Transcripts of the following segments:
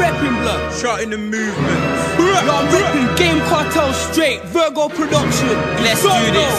repping blood. Shottingham Movements. Yo, I'm repping Game Cartel straight. Virgo production. Let's do this.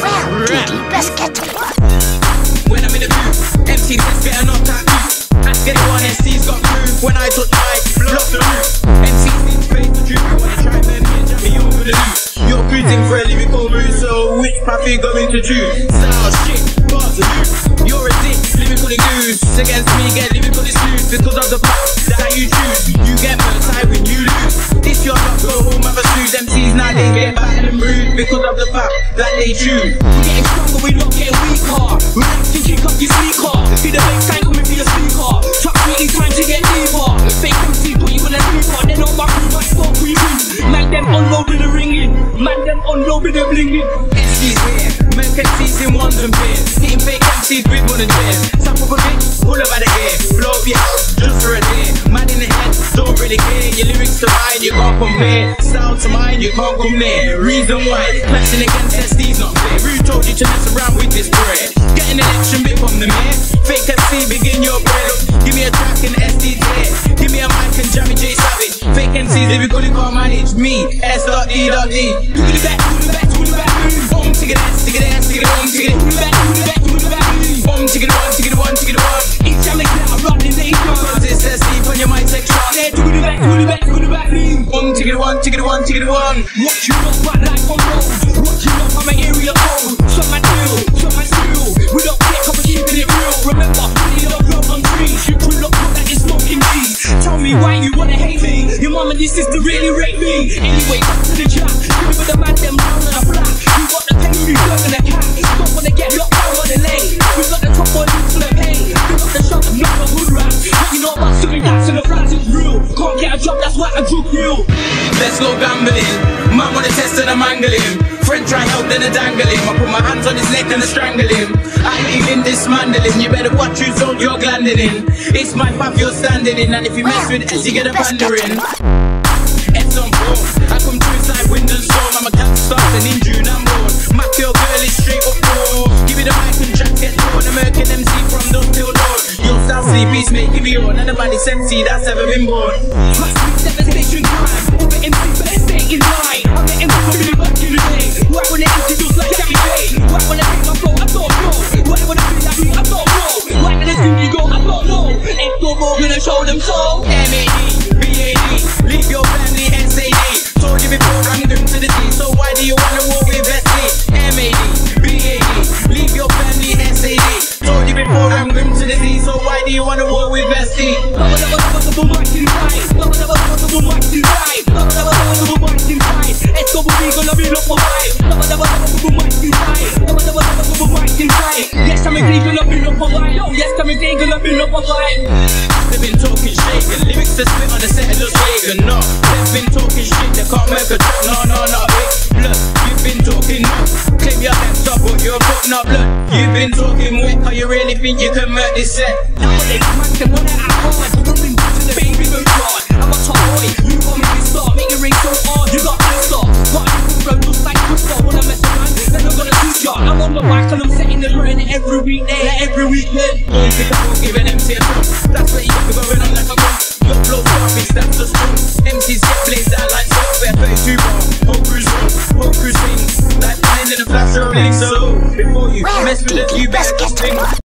Let's get to work. When I'm in the booth, MC let's get a knocked out. Ask anyone, SC's got proof. When I touch mic, block the roof. MC's need face the truth. You wanna try them here, jam me over the loop. You're cruising for a lyrical mood, so which path you going to choose? Style shit, bars of loose. You're a dick, lyrically goose. Against me, get lyrically smooth. Because of the path that you choose. You get murdered high when you lose. This your not go home, have a snooze. MC's now they get battered and rude. Because of the path that they choose. We're getting stronger, we're not getting weaker. Relax and kick up your sneaker. See the baseline coming for your speaker. Truck meeting time to get deeper. Fake MC put you in a sleeper. They know my crew might start breathing. Man them unload with the ringing. Man them unload with the blinging. MC's here, make MC's in ones and pairs. Hitting fake MC's with one and chairs. Stop up a bit, pull up out the air. Blow up your house, just for a day. Man in the head, don't really care. Your lyrics to mine, you can't compare. Style to mine, you can't come near. Reason why, clashing against SD's not fair. Who told you to mess around with this bread? Get an election bit from the mayor. Fake MC, begin your bread up. Give me a track and SD's there. Give me a mic and Jammy J Savage. Fake MCs, if you couldn't can't manage me. S.D.D. Do the back, do the back, do the back. Boom, ticket ass, ticket ass, ticket boom, ticket. Do the back, do the back, do the back. Boom, ticket one, ticket one, ticket one. Each time they get out, running they go. Cause it's SD on your mic section. Do the back, do the back, do the back. Boom, ticket one, ticket one, ticket one. Watch you not fight like on road. Watch you not, I'm an area code. Shot my deal, shot my steel. We don't care, cause we're keeping it real. Remember, we don't grow on trees. You could look up that is smoking cheese. Tell me why you wanna hate me. Your mom and your sister really rate me. Anyway, back to the chat. Give with the man them down on a flat. You got the penny, you got the cat. Don't wanna get locked down on the lane. We got the top boy full of pain. We got the shot of not a hood rat. What you know about something that's in the flats is real. Can't get a job, that's why I drew you. Let's go gambling. Man wanna test and I'm angling. Friend try help, then I dangle him. I put my hands on his neck and I strangle him. I even dismantle him. You better watch whose zone you're glanding in. It's my path you're standing in. And if you mess with S, you get a pandering. S on form. I come through inside wind and storm. I'm a cat starts and in June I'm born. Mac your girl is straight up raw. Give me the mic and track get torn. American MC from dusk till dawn. You'll start sleepy, make give me on. And nobody's MC that's ever been born. Must be devastation time. All the MC better stay in line. I'm the MC for really back in the day. Why wanna introduce like Jammy J? Why wanna take my flow? I don't know. Why wanna feel like me? I don't know. Why wanna think you go? I don't know. Ain't no more gonna show them so. M.A.D. B.A.D. Leave your family S.A.D. Told you before I'm going to the D. So why do you wanna war with S.D.? M.A.D. B.A.D. Leave your family S.A.D. Told you before I'm going to the D. So why do you wanna war with S.D.? Yes, I'm gonna build up a line. Yes, I'm gonna build up a line. They've been talking shaking, lyrics to spit on the set of just shaking. No, they've been talking shit, they can't make a track. No, big look, you've been talking no. Claim your hands up, but you're putting up. Look, you've been talking wet. How you really think you can make this set? Nowadays, man can know that I'm hard. Moving to the baby move hard. I'm a top boy, you got me to start. Make it ring so hard, you got to start. Got a new bro just like Crystal. Wanna mess around, then I'm gonna shoot ya. I'm on the mic and I'm setting the burn every weekday, every weekend. Don't think I'm gonna give an MC a thump. That's where you got to go in on like a gun. Your flow garbage, that's just true. MCs get blazed out like software 32 bar. Whole crews run, whole crews sing. Like in the flash rolling so. Before you mess with it, you better just think.